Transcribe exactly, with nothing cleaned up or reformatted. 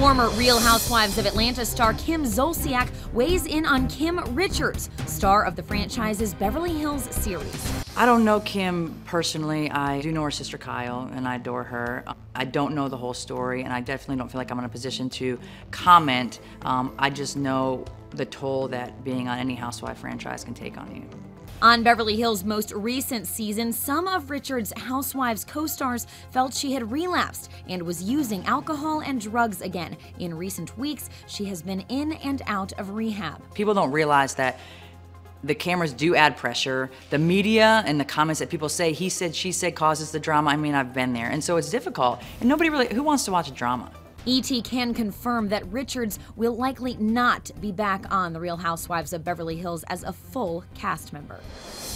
Former Real Housewives of Atlanta star Kim Zolciak weighs in on Kim Richards, star of the franchise's Beverly Hills series. I don't know Kim personally. I do know her sister Kyle, and I adore her. I don't know the whole story, and I definitely don't feel like I'm in a position to comment. Um, I just know the toll that being on any Housewife franchise can take on you. On Beverly Hills' most recent season, some of Richards' Housewives co-stars felt she had relapsed and was using alcohol and drugs again. In recent weeks, she has been in and out of rehab. People don't realize that the cameras do add pressure. The media and the comments that people say, he said, she said, causes the drama. I mean, I've been there. And so it's difficult. And nobody really, who wants to watch a drama? E T can confirm that Richards will likely not be back on The Real Housewives of Beverly Hills as a full cast member.